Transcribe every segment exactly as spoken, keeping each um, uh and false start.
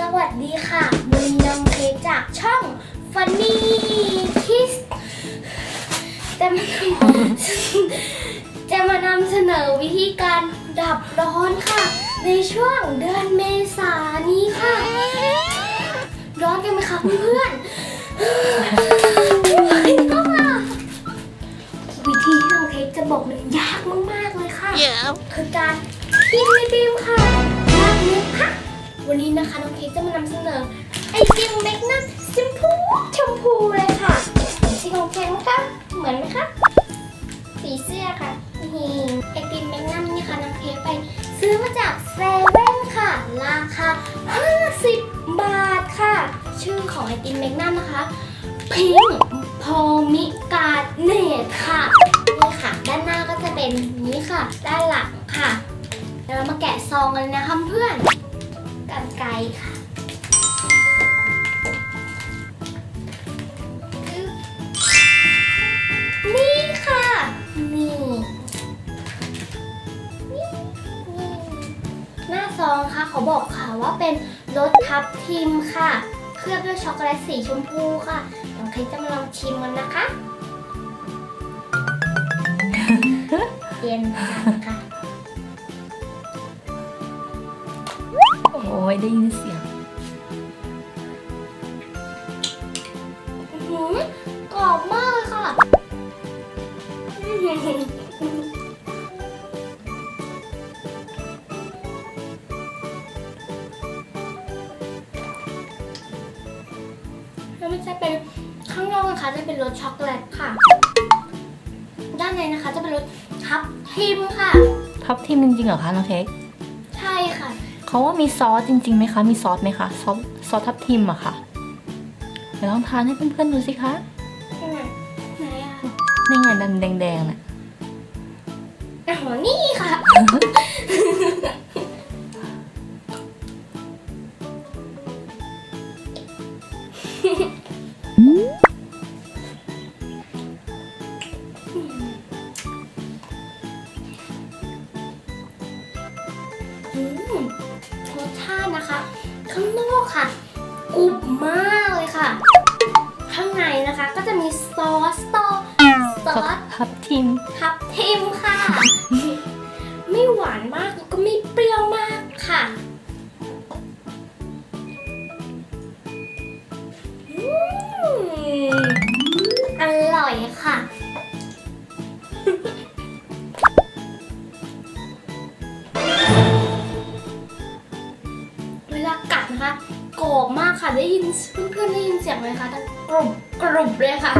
วัสดีค่ะวันนี้น้องเค้กจากช่อง Funny Kids จะมาจะมานำเสนอวิธีการดับร้อนค่ะในช่วงเดือนเมษายนนี้ค่ะร้อนกันไหมคะเพื่อนวิธีที่น้องเค้กจะบอกมันยากมากๆเลยค่ะ yeah. คือการกินไอติมค่ะยากไหมคะวันนี้นะคะน้องเค้กจะมานำเสนอไอติมแมกนัสชมพูชมพูเลยค่ะสีของเค้กนะคะเหมือนไหมคะสีเสื้อค่ะนี่ไอติมแมกนัสนี่ค่ะน้องเค้กไปซื้อมาจากเซเว่นค่ะราคาห้าสิบบาทค่ะชื่อของไอติมแมกนัสนะคะพิงพอมิกาเนตค่ะนี่ค่ะด้านหน้าก็จะเป็นนี้ค่ะด้านหลังค่ะเดี๋ยวเรามาแกะซองกันนะคะเพื่อนกรรไกรค่ะนี่ค่ะนี่หน้าซองค่ะเขาบอกค่ะว่าเป็นรสทับทิมค่ะเคลือบด้วยช็อกโกแลตสีชมพูค่ะน้องเค้กจะมาลองชิมกันนะคะเย็นค่ะโอ้ยได้ยินเสียงกรอบมากเลยค่ะแล้วมันจะเป็นข้างนอกนะคะจะเป็นรสช็อกโกแลตค่ะด้านในนะคะจะเป็นรสทับทิมค่ะทับทิมจริงๆเหรอคะน้องเค้กใช่ค่ะเขาว่ามีซอสจริงๆไหมคะมีซอสไหมคะซอสซอสทับทิมอะค่ะเดี๋ยวลองทานให้เพื่อนๆดูสิคะไหนไหนอะนี่ไงดันแดงๆน่ะอ๋อนี่ค่ะรสชาตินะคะข้างนอกค่ะกรุบมากเลยค่ะข้างในนะคะก็จะมีซอสต่อซอสทับทิมทับทิมค่ะไม่หวานมากแล้วก็ไม่เปรี้ยวมากค่ะอร่อยค่ะเวลากัดนะคะกรอบมากค่ะได้ยินเพื่อนๆได้ยินเสียงไหมคะแต่กรุบกรุบเลยค่ะ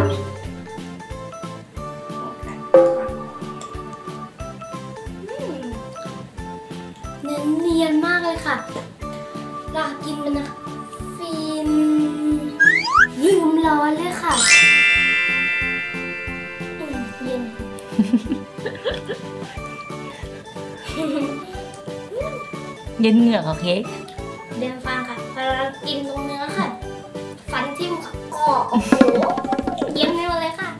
เนียนเนียนมากเลยค่ะอยากกินมันนะฟินลืมร้อนเลยค่ะเย็นเย็นเหงือกเหรอเค้กเดินฟังค่ะพอเรากินตรงเนื้อค่ะฟันทิ่มกรอบโอ้โหเย็นเลยเลยค่ะ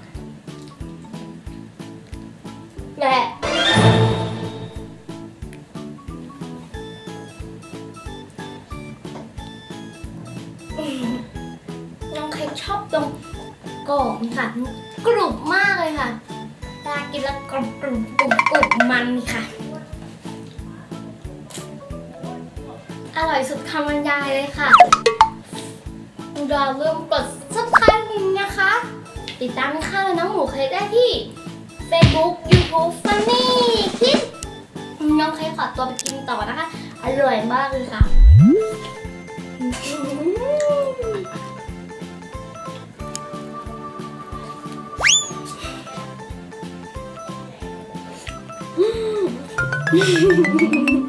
แหละน้องเค้กชอบตรงกรอบค่ะกรุบมากเลยค่ะเวลากินแล้วกรุบกรุบกรุบกรุบมันค่ะอร่อยสุดคำบรรยายเลยค่ะอย่าลืมกด ซับสไครบ์ นะคะ ติดตามข้าวน้องหมูเค้กได้ที่ เฟซบุ๊ก ยูทูบ Funny Kids น้องเค้กขอตัวไปกินต่อนะคะ อร่อยมากเลยค่ะอืม